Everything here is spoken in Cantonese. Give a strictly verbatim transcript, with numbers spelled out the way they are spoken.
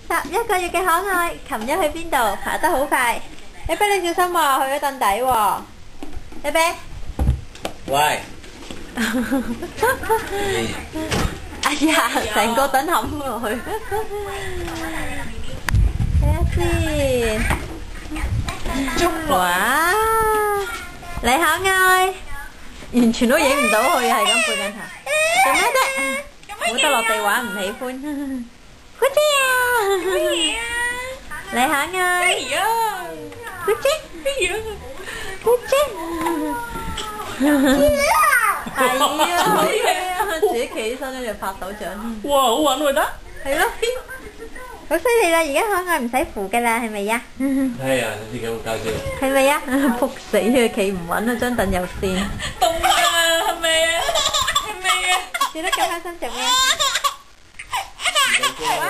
十一個月嘅可愛，琴日去邊度？爬得好快。你俾你小心喎，去咗凳底喎。你俾。 喂。 哎呀，成個墩冚落去。睇下先。哇！你可愛，完全都影唔到佢，係咁背緊頭。做咩啫？冇得落地玩，唔喜歡。好姐啊！你可愛。好姐。好姐。係啊，好嘢啊！自己企起身咧就拍手掌。 哇，好玩喎得。 係咯，好犀利啦！而家可愛唔使扶噶啦，係咪呀？ 係啊，你幾好搞笑。 係咪呀？仆死啊！企唔穩啊，張凳又跣。 凍啊，係咪啊？係咪啊？ 笑得咁開心做咩？ 唔使驚